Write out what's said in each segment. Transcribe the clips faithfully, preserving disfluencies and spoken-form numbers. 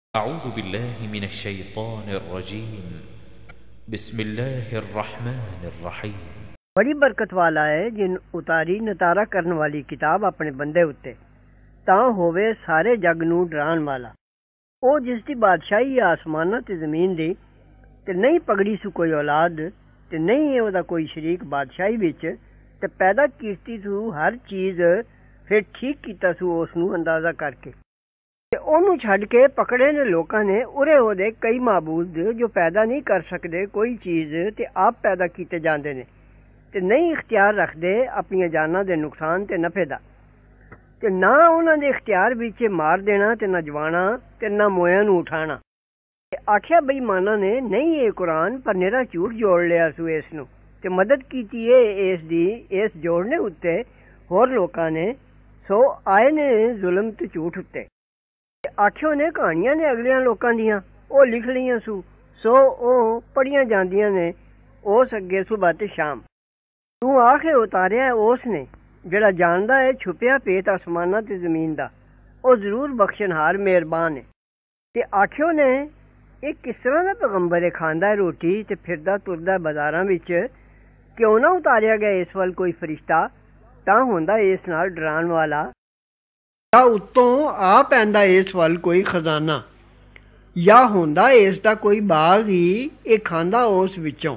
أعوذ بالله من الشيطان الرجيم بسم الله الرحمن الرحيم। बड़ी बरकत वाला है जिन उतारी नतारा करन वाली किताब अपने बंदे उत्ते तां होवे सारे जग नूं डराण वाला। ओ जिस दी बादशाही आसमानां ते ज़मीन दी ते नहीं पगड़ी सू कोई औलाद ते नहीं ओहदा कोई शरीक बादशाही विच ते पैदा कीती सू हर चीज़ फिर ठीक कीता सू उस नूं अंदाज़ा करके ते ओनू छड्ड के पकड़े ने लोकां ने उरे ओहदे कई माबूद जो पैदा नहीं कर सकदे कोई चीज़ ते आप पैदा कीते जांदे ने ते नहीं इख्तियार रखदे अपनी जानां दे नुकसान ते नफे दा ते ना उन्हां दे इख्तियार विच मार देना ते ना जवाना ते ना मोयां नूं उठाना। आखिया बेईमानां ने नहीं ये कुरान पर निरा झूठ जोड़ लिया सू इस नूं ते मदद कीती है इस दी इस जोड़ने उत्ते होर लोकां ने सो आए ने जुल्म ते झूठ उत्ते। आखियो ने कहानियां ने अगलियां लोकां दियां ओ लिख लियां सू सो ओ पढ़ियां जांदियां ने उस अगे सुबह ते शाम। तू आखे उतारिया उस ने जेड़ा जानदा है छुपिया पेत आसमानां ते ज़मीन दा ओ जरूर बख्शनहार मेहरबान है। ते आखियो ने ਇਹ किस तरह ਦਾ पैगंबर है खांदा है रोटी ते फिरदा तुरदा बाजारां विच क्यों ना उतारिया गया इस वल कोई फरिश्ता तां हुंदा इस नाल डराण वाला या उत्तों आ पैंदा इस वल कोई खजाना या हुंदा इस दा कोई बाग ही ਇਹ ਖਾਂਦਾ ਉਸ ਵਿੱਚੋਂ।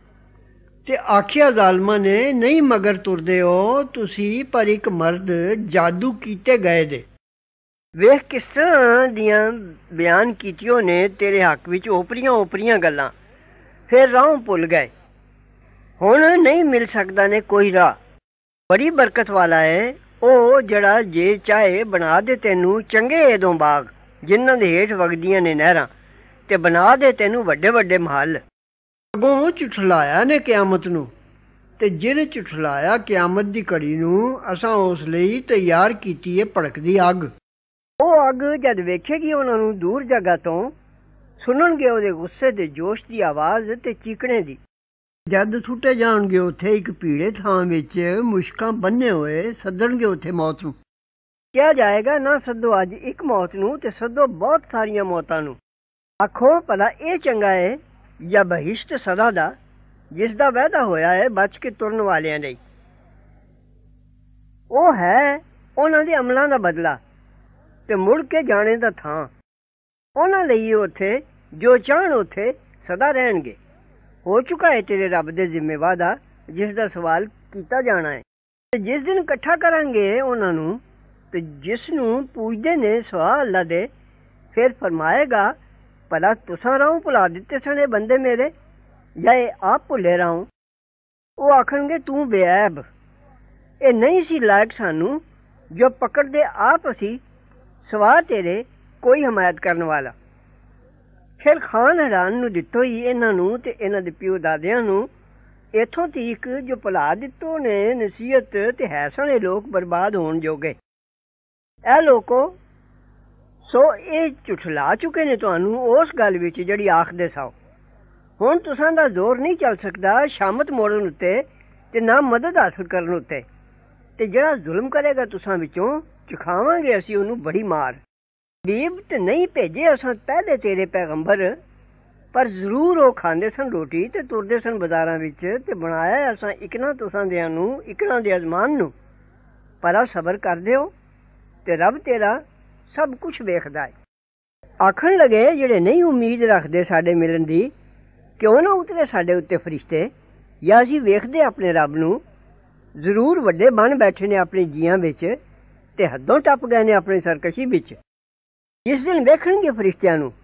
ਤੇ ਆਖਿਆ ਜ਼ਾਲਮਾਂ ਨੇ ਨਹੀਂ ਮਗਰ ਤੁਰਦੇ ਹੋ ਤੁਸੀਂ ਪਰ ਇੱਕ ਮਰਦ ਜਾਦੂ ਕੀਤੇ ਗਏ ਦੇ। ਵੇਖ ਕਿਸ ਤਰ੍ਹਾਂ ਦੀਆਂ ਬਿਆਨ ਕੀਤੀਆਂ ਨੇ ਤੇਰੇ ਹੱਕ ਵਿੱਚ ਓਪਰੀਆਂ ਓਪਰੀਆਂ ਗੱਲਾਂ ਫਿਰ ਰਾਹ ਭੁੱਲ ਗਏ ਹੁਣ ਨਹੀਂ ਮਿਲ ਸਕਦਾ ਨੇ ਕੋਈ ਰਾਹ। ਬੜੀ ਬਰਕਤ ਵਾਲਾ ਹੈ ਉਹ ਜਿਹੜਾ ਜੇ ਚਾਹੇ ਬਣਾ ਦੇ ਤੈਨੂੰ ਚੰਗੇ ਇਹਦੋਂ ਬਾਗ ਜਿਨ੍ਹਾਂ ਦੇ ਹੇਠ ਵਗਦੀਆਂ ਨੇ ਨਹਿਰਾਂ ਤੇ ਬਣਾ ਦੇ ਤੈਨੂੰ ਵੱਡੇ ਵੱਡੇ ਮਹੱਲ। ਅੱਗੋਂ ਝੁਠਲਾਇਆ ਨੇ ਕਿਆਮਤ ਨੂੰ ਤੇ ਜਿਹਨੇ ਝੁਠਲਾਇਆ ਕਿਆਮਤ ਦੀ ਘੜੀ ਨੂੰ ਅਸਾਂ ਉਸ ਲਈ ਤਿਆਰ ਕੀਤੀ ਏ ਭੜਕਦੀ ਅੱਗ। ਉਹ ਅੱਗ ਜਦ ਵੇਖੇਗੀ ਉਹਨਾਂ ਨੂੰ ਦੂਰ ਜਗ੍ਹਾ ਤੋਂ ਸੁਣਨਗੇ ਉਹਦੇ ਗੁੱਸੇ ਦੇ ਜੋਸ਼ ਦੀ ਆਵਾਜ਼ ਤੇ ਚੀਕਣੇ ਦੀ। ਜਦ ਸੁੱਟੇ ਜਾਣਗੇ ਉੱਥੇ ਇੱਕ ਭੀੜੇ ਥਾਂ ਵਿੱਚ ਮੁਸ਼ਕਾਂ ਬੰਨੇ ਹੋਏ ਸੱਦਣਗੇ ਉੱਥੇ ਮੌਤ ਨੂੰ। ਕਿਹਾ ਜਾਏਗਾ ਨਾ ਸੱਦੋ ਅੱਜ ਇੱਕ ਮੌਤ ਨੂੰ ਤੇ ਸੱਦੋ ਬਹੁਤ ਸਾਰੀਆਂ ਮੌਤਾਂ ਨੂੰ। ਆਖੋ ਭਲਾ ਇਹ ਚੰਗਾ ਹੈ ਜਾਂ ਬਹਿਸ਼ਤ ਸਦਾ ਦਾ ਜਿਸ ਦਾ ਵਾਅਦਾ ਹੋਇਆ ਹੈ ਬਚ ਕੇ ਤੁਰਨ ਵਾਲਿਆਂ ਲਈ। ਉਹ ਹੈ ਉਹਨਾਂ ਦੇ ਅਮਲਾਂ ਦਾ ਬਦਲਾ ਤੇ ਮੁੜ ਕੇ ਜਾਣੇ ਦਾ ਥਾਂ। ਉਹਨਾਂ ਲਈ ਉੱਥੇ ਜੋ ਚਾਹਣ ਉੱਥੇ ਸਦਾ ਰਹਿਣਗੇ। ਹੋ ਚੁੱਕਾ ਹੈ ਤੇਰੇ ਰੱਬ ਦੇ ਜ਼ਿੰਮੇ ਵਾਦਾ ਜਿਸ ਦਾ ਸਵਾਲ ਕੀਤਾ ਜਾਣਾ ਹੈ ਤੇ ਜਿਸ ਦਿਨ ਇਕੱਠਾ ਕਰਾਂਗੇ ਉਹਨਾਂ ਨੂੰ ਤੇ ਜਿਸ ਨੂੰ ਪੂਜਦੇ ਨੇ ਸਵਾ ਅੱਲਾ ਦੇ ਫਿਰ ਫਰਮਾਏਗਾ ਭਲਾ ਤੁਸਾਂ ਰਾਹੋਂ ਭੁਲਾ ਦਿੱਤੇ ਸਣੇ ਬੰਦੇ ਮੇਰੇ ਜਾਂ ਇਹ ਆਪ ਭੁੱਲੇ ਰਾਹੋਂ। ਉਹ ਆਖਣਗੇ ਤੂੰ ਬੇਅਬ ਇਹ ਨਹੀਂ ਸੀ ਲਾਇਕ ਸਾਨੂੰ ਜੋ ਪਕੜਦੇ ਆਪ ਅਸੀਂ ਸਵਾ ਤੇਰੇ ਕੋਈ ਹਮਾਇਤ ਕਰਨ ਵਾਲਾ। ਫਿਰ ਖਾਨ ਹੈਰਾਨ ਨੂੰ ਦਿੱਤੋ ਹੀ ਇਹਨਾਂ ਨੂੰ ਤੇ ਇਹਨਾਂ ਦੇ ਪਿਓ ਦਾਦਿਆਂ ਨੂੰ ਇੱਥੋਂ ਤੀਕ ਜੋ ਭੁਲਾ ਦਿੱਤੋ ਨੇ ਨਸੀਹਤ ਤੇ ਹੈਸਣ ਇਹ ਲੋਕ ਬਰਬਾਦ ਹੋਣ ਜੋਗੇ। ਇਹ ਲੋਕੋ ਸੋ ਇਹ ਝੁਠਲਾ ਚੁੱਕੇ ਨੇ ਤੁਹਾਨੂੰ ਉਸ ਗੱਲ ਵਿੱਚ ਜਿਹੜੀ ਆਖਦੇ ਸਾਓ। ਹੁਣ ਤੁਸਾਂ ਦਾ ਜ਼ੋਰ ਨਹੀਂ ਚੱਲ ਸਕਦਾ ਸ਼ਾਮਤ ਮੋੜਨ ਉੱਤੇ ਤੇ ਨਾ ਮਦਦ ਹਾਸਲ ਕਰਨ ਉੱਤੇ ਤੇ ਜਿਹੜਾ ਜ਼ੁਲਮ ਕਰੇਗਾ ਤੁਸਾਂ ਵਿੱਚੋਂ ਚੁਖਾਵਾਂਗੇ ਅਸੀਂ ਉਹਨੂੰ ਬੜੀ ਮਾਰ। ਹਬੀਬ ਤੇ ਨਹੀਂ ਭੇਜੇ ਅਸਾਂ ਪਹਿਲੇ ਤੇਰੇ ਪੈਗੰਬਰ ਪਰ ਜ਼ਰੂਰ ਉਹ ਖਾਂਦੇ ਸਨ ਰੋਟੀ ਤੇ ਤੁਰਦੇ ਸਨ ਬਾਜ਼ਾਰਾਂ ਵਿੱਚ ਤੇ ਬਣਾਇਆ ਅਸਾਂ ਇਕਣਾ ਤੁਸਾਂ ਦਿਆਂ ਨੂੰ ਇਕਣਾ ਦੇ ਅਜ਼ਮਾਨ ਨੂੰ। ਪਰ ਸਬਰ ਕਰਦੇ ਹੋ ਤੇ ਰੱਬ ਤੇਰਾ ਸਭ ਕੁਛ ਵੇਖਦਾ ਹੈ। ਆਖਣ ਲਗੇ ਜਿਹੜੇ ਨਹੀਂ ਉਮੀਦ ਰੱਖਦੇ ਸਾਡੇ ਮਿਲਣ ਦੀ ਕਿਉਂ ਨਾ ਉਤਰੇ ਸਾਡੇ ਉੱਤੇ ਫਰਿਸ਼ਤੇ ਜਾਂ ਅਸੀਂ ਵੇਖਦੇ ਆਪਣੇ ਰੱਬ ਨੂੰ ਜ਼ਰੂਰ ਵੱਡੇ ਬਣ ਬੈਠੇ ਨੇ ਆਪਣੇ ਜੀਆਂ ਵਿੱਚ ਤੇ ਹੱਦੋਂ ਟੱਪ ਗਏ ਨੇ ਆਪਣੀ ਸਰਕਸ਼ੀ ਵਿੱਚ। ਜਿਸ ਦਿਨ ਵੇਖਣਗੇ ਫਰਿਸ਼ਤਿਆਂ ਨੂੰ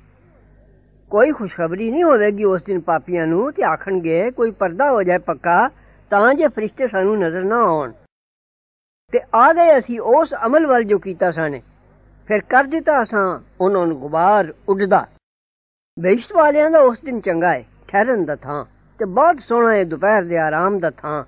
ਕੋਈ ਖੁਸ਼ਖਬਰੀ ਨਹੀਂ ਹੋਵੇਗੀ ਉਸ ਦਿਨ ਪਾਪੀਆਂ ਨੂੰ ਤੇ ਆਖਣਗੇ ਕੋਈ ਪਰਦਾ ਹੋ ਜਾਏ ਪੱਕਾ ਤਾਂ ਜੇ ਫਰਿਸ਼ਤੇ ਸਾਨੂੰ ਨਜ਼ਰ ਨਾ ਆਉਣ। ਤੇ ਆ ਗਏ ਅਸੀਂ ਉਸ ਅਮਲ ਵੱਲ ਜੋ ਕੀਤਾ ਸਾਨੇ ਫਿਰ ਕਰ ਦਿੱਤਾ ਅਸਾਂ ਉਹਨਾਂ ਨੂੰ ਗੁਬਾਰ ਉੱਡਦਾ। ਬਹਿਸ਼ਤ ਵਾਲਿਆਂ ਦਾ ਉਸ ਦਿਨ ਚੰਗਾ ਹੈ ਠਹਿਰਨ ਦਾ ਥਾਂ ਤੇ ਬਹੁਤ ਸੋਹਣਾ ਹੈ ਦੁਪਹਿਰ ਦੇ ਆਰਾਮ ਦਾ ਥਾਂ।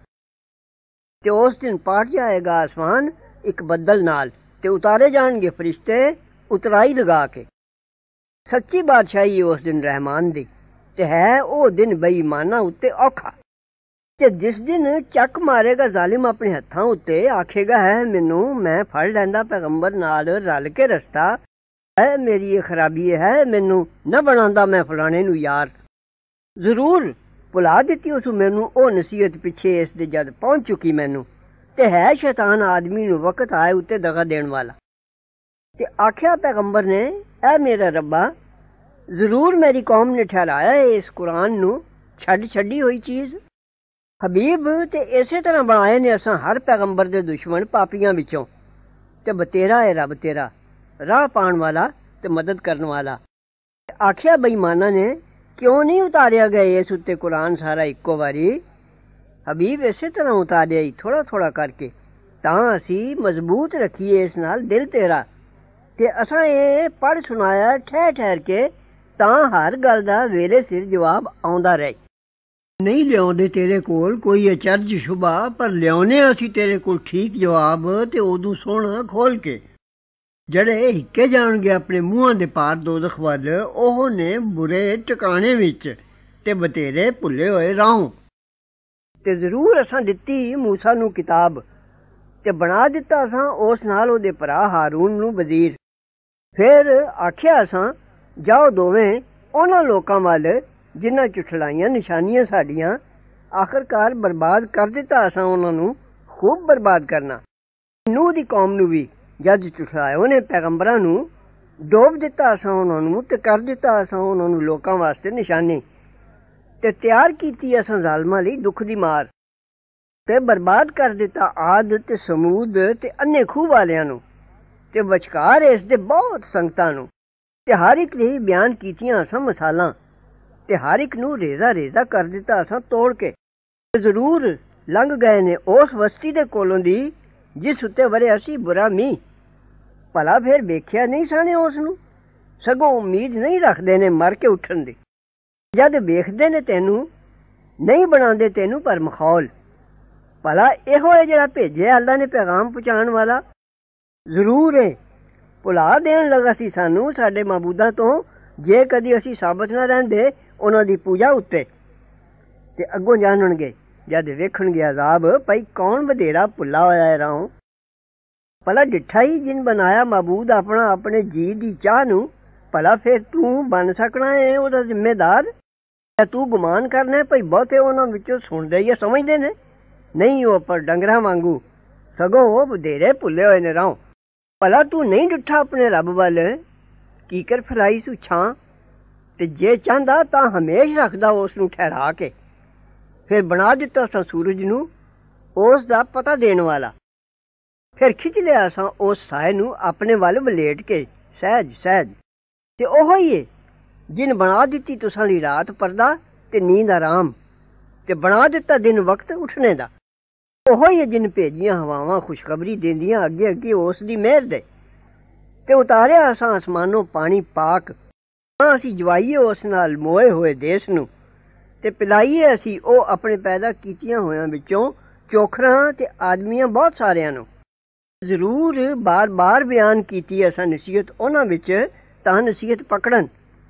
ਤੇ ਉਸ ਦਿਨ ਪਾਟ ਜਾਏਗਾ ਆਸਮਾਨ ਇੱਕ ਬੱਦਲ ਨਾਲ ਤੇ ਉਤਾਰੇ ਜਾਣਗੇ ਫਰਿਸ਼ਤੇ ਉਤਰਾਈ ਲਗਾ ਕੇ। ਸੱਚੀ ਬਾਦਸ਼ਾਹੀ ਉਸ ਦਿਨ ਰਹਿਮਾਨ ਦੀ ਤੇ ਹੈ ਉਹ ਦਿਨ ਬੇਈਮਾਨਾਂ ਉੱਤੇ ਔਖਾ। ਤੇ ਜਿਸ ਦਿਨ ਚੱਕ ਮਾਰੇਗਾ ਜ਼ਾਲਿਮ ਆਪਣੇ ਹੱਥਾਂ ਉੱਤੇ ਆਖੇਗਾ ਹੈ ਮੈਨੂੰ ਮੈਂ ਫੜ ਲੈਂਦਾ ਪੈਗੰਬਰ ਨਾਲ ਰਲ ਕੇ ਰਸਤਾ है मेरी ये खराबी है, मैनू न बनांदा मैं फलाने नू यार। जरूर भुला दित्ती उस मैनू ओ नसीहत पिछे इस दे जद पहुंच चुकी मैनू, ते है शैतान आदमी नू वक्त आए उत्ते दगा देण वाला। ते आख्या पैगंबर ने, ऐ मेरा रब्बा, जरूर मेरी कौम ने ठहराया है इस कुरान नू छड्ड छड्डी होई चीज। हबीब ते इसे तरह बनाए ने असां हर पैगंबर दे दुश्मन पापियां विचों, ते बतेरा है रब तेरा राह पाण वाला ते मदद करन वाला। आख्या बेईमाना ने, क्यों नहीं उतारिया गया इस उत्ते कुरान सारा इक्को वारी? हबीब इसे तरह उतारिया ही थोड़ा थोड़ा करके, तां असी मजबूत रखीए इस नाल दिल तेरा, ते असां ए पढ़ सुनाया ठहर ठहर के, तां हर गल दा वेले सिर जवाब आउंदा रहे। नहीं लियाउंदे तेरे कोल कोई अचरज शुबा, पर लियाउने असी तेरे कोल ठीक जवाब, ते उदू सोहना खोल के। जड़े हिक्के जाणगे अपने मूहां दे पार दोज़ख वल, ओह ने बुरे टकाने विच ते बतेरे भुल्ले होए राहों। ते जरूर असां दित्ती मूसा नू किताब, ते बना दित्ता असां उस नाल ओहदे भरा हारून नू वजीर। फिर आख्या असां, जाओ दोवें उन्हां लोकां वल जिन्हां झुठलाइयां निशानियां साडियां, आखिरकार बर्बाद कर दित्ता असां उन्हां नू, खूब बर्बाद करना। नूह दी कौम नू भी जद झुठलाया उन्हें पैगंबरां नू, डोब दित्ता असां उन्हां नू, ते कर दित्ता असां उन्हां नू लोकां वास्ते निशानी, ते तैयार कीती असां ज़ालमां लई दुख दी मार, ते बर्बाद कर दित्ता आद ते समूद ते अन्ने खूह वालियां नू, ते विचकार इस दे बहुत संगतां नू, ते हर एक दी बयान कीतियां असां मिसालां, ते हर एक नू रेजा रेजा कर दित्ता असां तोड़ के। जरूर लंघ गए ने उस बस्ती दे कोलों दी जिस उत्ते वरिया सी बुरा मींह, भला फिर वेख्या नहीं साने उस नू, सगों उम्मीद नहीं रखदे ने मर के उठण दी। जद वेखदे ने तेनू नहीं बनांदे तेनू पर मखौल, भला इहो है जेड़ा भेजिया अल्लाह ने पैगाम पहुंचाण वाला। जरूर है भुला देण लगा सी सानू साडे माबूदां तो, जे कदी असी साबत न रहिंदे उन्हां दी पूजा उत्ते। ते अगों जानणगे जद वेखणगे अजाब, भई कौन बधेरा भुला होया है राहों। भला डिठा ही जिन बनाया माबूद अपना अपने जी दी चाह नू, भला फिर तू बन सकना है ओहदा जिम्मेदार? या तू गुमान करना है भई बहुते उन्हां विचों सुणदे या समझदे ने? नहीं ओ पर डंगरां वांगू, सगों ओ बधेरे भुले होए ने राहों। भला तू नहीं डिठा अपने रब वल, कीकर फैलाई सू छां, ते जे चाहंदा तां हमेश रखदा उस नू ठहरा के। फिर बना दित्ता असां सूरज नू उस दा पता देण वाला, फिर खिच लिया असां उस साए नू अपने वल वलेट के सहज सहज। ते ओहो ही है जिन बना दित्ती तुसां लई रात परदा ते नींद आराम, ते बना दित्ता दिन वक्त उठने दा। ओहो ही है जिन भेजियां हवावां खुशखबरी देंदियां अगे अगे उस दी मेहर दे, ते उतारिया असां आसमानों पानी पाक, तां असी जवाईए उस नाल मोए होए देश नू, ते पिलाईए असी ओ अपने पैदा कीतियां होयां विचों चोखरां ते आदमियां बहुत सारियां नू। जरूर बार बार बयान कीती असां नसीहत उन्हां विच, तां नसीहत पकड़न।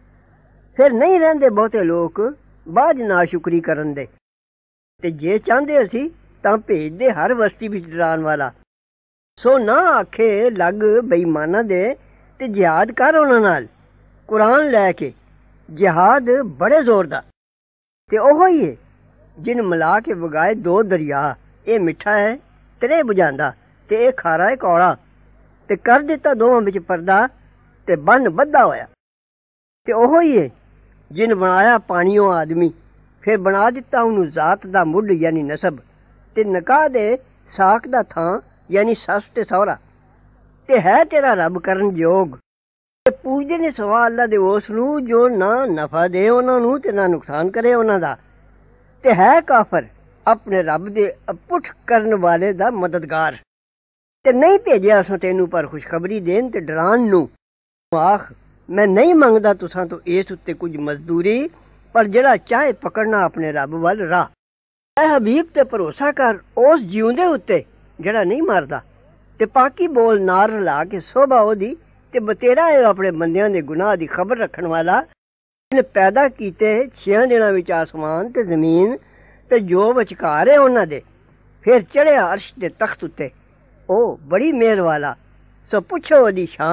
फिर नहीं रहिंदे बहुते लोक बाज नाशुकरी करन दे, ते जे चाहंदे असी तां भेजदे हर बस्ती विच डराण वाला। सो ना आखे लग बेईमाना दे ते जिहाद कर उन्हां नाल, कुरान लैके जिहाद बड़े जोर दा। ते ओहो ही है जिन मिला के वगाए दो दरिया, ए मिठा है त्रे बुझांदा ते ए खारा है कौड़ा, ते कर दित्ता दोवां विच पर्दा ते बन बद्धा होया। ते ओहो ही है जिन बनाया पानियों आदमी, फिर बना दित्ता उन्हू जात दा मुड यानी नसब, ते नकाह दे साक दा थां यानी सस ते सौहरा। ते है तेरा रब करन जोग, ते पूजदे ने सवा अल्लाह दे उस नू जो ना नफा दे उन्हां नू ते ना नुकसान करे उन्हां दा, ते है काफर अपने रब दे पुठ करन वाले दा मददगार। ते नहीं भेजिया असां तेनू पर खुशखबरी देन ते डरान नू। आख मैं नहीं मंगदा तुसां तो इस उत्ते कुछ मजदूरी, पर जेड़ा चाहे पकड़ना अपने रब वल राह। ऐ हबीब ते भरोसा कर उस जिउंदे उत्ते जेड़ा नहीं मरदा, ते पाकी बोल नार रला के सोभा ओदी, ते बतेरा है अपने बंदियां दे गुनाह दी खबर रखण वाला, जिने पैदा कीते छेयां दिनां विच आसमान ते जमीन ते जो विचकार है उन्हां दे, फिर चढ़िया अर्श दे तख्त उत्ते। ओ बड़ी मेहर वाला, सो पुछो ओदी शान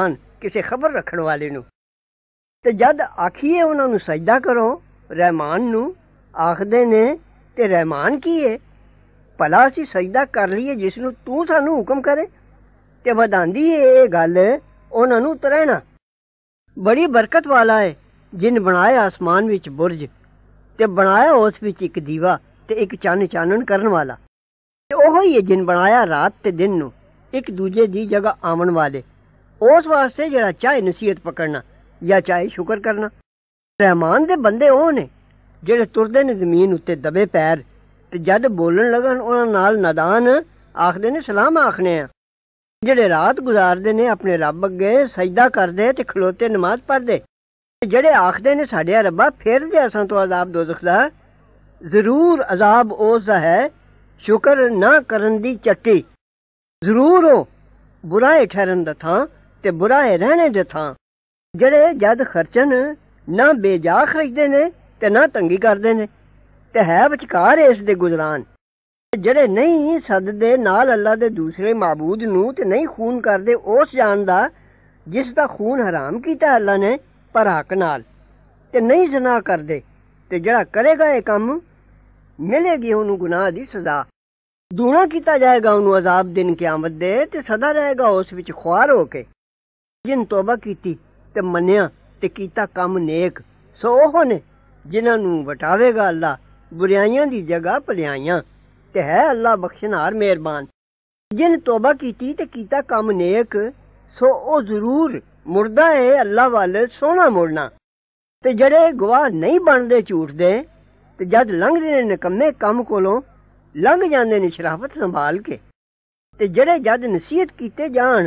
ਕਿਸੇ ਖਬਰ ਰੱਖਣ ਵਾਲੇ ਨੂੰ। ਤੇ ਜਦ ਆਖੀਏ ਉਹਨਾਂ ਨੂੰ ਸਜਦਾ ਕਰੋ ਰਹਿਮਾਨ ਨੂੰ, ਆਖਦੇ ਨੇ ਤੇ ਰਹਿਮਾਨ ਕੀ ਏ? ਭਲਾ ਅਸੀਂ ਸਜਦਾ ਕਰ ਲਈਏ ਜਿਸ ਨੂੰ ਤੂੰ ਸਾਨੂੰ ਹੁਕਮ ਕਰੇ? ਤੇ ਵਧਾਂਦੀ ਏ ਇਹ ਗੱਲ ਉਹਨਾਂ ਨੂੰ ਤਰਹਿਣਾ। ਬੜੀ ਬਰਕਤ ਵਾਲਾ ਏ ਜਿਨ ਬਣਾਇਆ ਆਸਮਾਨ ਵਿੱਚ ਬੁਰਜ ਤੇ ਬਣਾਇਆ ਉਸ ਵਿੱਚ ਇੱਕ ਦੀਵਾ ਤੇ ਇੱਕ ਚੰਨ ਚਾਨਣ ਕਰਨ ਵਾਲਾ। ਤੇ ਉਹੋ ਹੀ ਏ ਜਿਨ ਬਣਾਇਆ ਰਾਤ ਤੇ ਦਿਨ ਨੂੰ ਇੱਕ ਦੂਜੇ ਦੀ ਜਗ੍ਹਾ ਆਵਣ ਵਾਲੇ, ਉਸ ਵਾਸਤੇ ਜਿਹੜਾ ਚਾਹੇ ਨਸੀਹਤ ਪਕੜਨਾ ਜਾਂ ਚਾਹੇ ਸ਼ੁਕਰ ਕਰਨਾ। ਰਹਿਮਾਨ ਦੇ ਬੰਦੇ ਉਹ ਨੇ ਜਿਹੜੇ ਤੁਰਦੇ ਨੇ ਜ਼ਮੀਨ ਉੱਤੇ ਦਬੇ ਪੈਰ ਤੇ ਜਦ ਬੋਲਣ ਲੱਗਣ ਉਹਨਾਂ ਨਾਲ ਨਾਦਾਨ ਆਖਦੇ ਨੇ ਸਲਾਮ ਆਖਣੇ ਆ। ਜਿਹੜੇ ਰਾਤ ਗੁਜ਼ਾਰਦੇ ਨੇ ਆਪਣੇ ਰੱਬ ਅੱਗੇ ਸਜਦਾ ਕਰਦੇ ਤੇ ਖਲੋਤੇ ਨਮਾਜ਼ ਪੜ੍ਹਦੇ। ਜਿਹੜੇ ਆਖਦੇ ਨੇ ਸਾਡੇ ਰੱਬਾ ਫੇਰ ਦੇ ਅਸਾਂ ਤੋਂ ਅਜ਼ਾਬ ਦੋਜ਼ਖ ਦਾ, ਜ਼ਰੂਰ ਅਜ਼ਾਬ ਉਸ ਦਾ ਹੈ ਸ਼ੁਕਰ ਨਾ ਕਰਨ ਦੀ ਚੱਟੀ। ਜ਼ਰੂਰ ਉਹ ਬੁਰਾ ਏ ਠਹਿਰਨ ਦਾ ਥਾਂ ਤੇ ਬੁਰਾ ਏ ਰਹਿਣੇ ਦੇ ਥਾਂ। ਜਿਹੜੇ ਜਦ ਖਰਚਨ ਨਾ ਬੇਜਾ ਖਰੀਦਦੇ ਨੇ ਤੇ ਨਾ ਤੰਗੀ ਕਰਦੇ ਨੇ ਤੇ ਹੈ ਵਿਚਕਾਰ ਇਸ ਦੇ ਗੁਜ਼ਰਾਨ। ਜਿਹੜੇ ਨਹੀਂ ਸਦਦੇ ਨਾਲ ਅੱਲਾ ਦੇ ਦੂਸਰੇ ਮਾਬੂਦ ਨੂੰ ਤੇ ਨਹੀਂ ਖੂਨ ਕਰਦੇ ਉਸ ਜਾਨ ਦਾ ਜਿਸ ਦਾ ਖੂਨ ਹਰਾਮ ਕੀਤਾ ਅੱਲਾ ਨੇ ਪਰ ਹੱਕ ਨਾਲ, ਤੇ ਨਹੀਂ ਜ਼ਨਾ ਕਰਦੇ ਤੇ ਜਿਹੜਾ ਕਰੇਗਾ ਇਹ ਕੰਮ ਮਿਲੇਗੀ ਉਹਨੂੰ ਗੁਨਾਹ ਦੀ ਸਜ਼ਾ। ਦੂਣਾ ਕੀਤਾ ਜਾਏਗਾ ਉਹਨੂੰ ਅਜ਼ਾਬ ਦਿਨ ਕਿਆਮਤ ਦੇ ਤੇ ਸਦਾ ਰਹੇਗਾ ਉਸ ਵਿੱਚ ਖੁਆਰ ਹੋ ਕੇ। ਜਿਨ ਤੋਬਾ ਕੀਤੀ ਤੇ ਮੰਨਿਆ ਤੇ ਕੀਤਾ ਕੰਮ ਨੇਕ, ਸੋ ਉਹ ਨੇ ਜਿਨ੍ਹਾਂ ਨੂੰ ਵਟਾਵੇਗਾ ਅੱਲਾ ਬੁਰਾਈਆਂ ਦੀ ਜਗ੍ਹਾ ਭਲਾਈਆਂ ਤੇ ਹੈ ਅੱਲਾ ਬਖਸ਼ਣਹਾਰ ਮਿਹਰਬਾਨ। ਜਿਨ ਤੋਬਾ ਕੀਤੀ ਤੇ ਕੀਤਾ ਕੰਮ ਨੇਕ, ਸੋ ਉਹ ਜ਼ਰੂਰ ਮੁਰਦਾ ਏ ਅੱਲਾ ਵੱਲ ਸੋਹਣਾ ਮੁੜਨਾ। ਤੇ ਜਿਹੜੇ ਗਵਾਹ ਨਹੀਂ ਬਣਦੇ ਝੂਠ ਦੇ ਤੇ ਜਦ ਲੰਘਦੇ ਨੇ ਨਿਕੰਮੇ ਕੰਮ ਕੋਲੋਂ ਲੰਘ ਜਾਂਦੇ ਨੇ ਸ਼ਰਾਫਤ ਸੰਭਾਲ ਕੇ। ਤੇ ਜਿਹੜੇ ਜਦ ਨਸੀਹਤ ਕੀਤੇ ਜਾਣ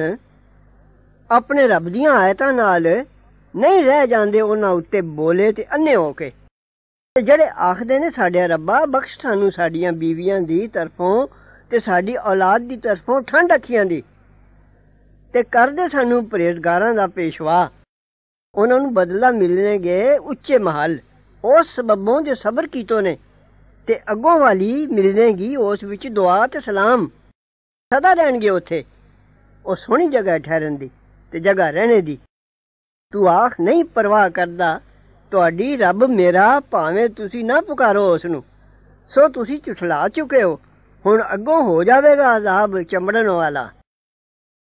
ਆਪਣੇ ਰੱਬ ਦੀਆਂ ਆਇਤਾਂ ਨਾਲ ਨਹੀਂ ਰਹਿ ਜਾਂਦੇ ਉਹਨਾਂ ਉੱਤੇ ਬੋਲੇ ਤੇ ਅੰਨੇ ਹੋ ਕੇ। ਤੇ ਜਿਹੜੇ ਆਖਦੇ ਨੇ ਸਾਡੇ ਰੱਬਾ ਬਖਸ਼ ਸਾਨੂੰ ਸਾਡੀਆਂ ਬੀਵੀਆਂ ਦੀ ਤਰਫੋਂ ਤੇ ਸਾਡੀ ਔਲਾਦ ਦੀ ਤਰਫੋਂ ਠੰਡ ਅੱਖੀਆਂ ਦੀ, ਤੇ ਕਰਦੇ ਸਾਨੂੰ ਪਰਹੇਜ਼ਗਾਰਾਂ ਦਾ ਪੇਸ਼ਵਾ। ਉਹਨਾਂ ਨੂੰ ਬਦਲਾ ਮਿਲਣਗੇ ਉੱਚੇ ਮਹਲ ਉਸ ਸਬਬੋਂ ਜੋ ਸਬਰ ਕੀਤੋ ਨੇ, ਤੇ ਅੱਗੋਂ ਵਾਲੀ ਮਿਲਣਗੀ ਉਸ ਵਿੱਚ ਦੁਆ ਤੇ ਸਲਾਮ। ਸਦਾ ਰਹਿਣਗੇ ਉੱਥੇ, ਉਹ ਸੋਹਣੀ ਜਗ੍ਹਾ ਠਹਿਰਨ ਦੀ ਤੇ ਜਗ੍ਹਾ ਰਹਿਣੇ ਦੀ। ਤੂੰ ਆਖ ਨਹੀਂ ਪਰਵਾਹ ਕਰਦਾ ਤੁਹਾਡੀ ਰੱਬ ਮੇਰਾ, ਭਾਵੇਂ ਤੁਸੀਂ ਨਾ ਪੁਕਾਰੋ ਉਸ ਨੂੰ, ਸੋ ਤੁਸੀਂ ਝੁਠਲਾ ਚੁੱਕੇ ਹੋ। ਹੁਣ ਅੱਗੋਂ ਹੋ ਜਾਵੇਗਾ ਅਜ਼ਾਬ ਚੰਬੜਨ ਵਾਲਾ।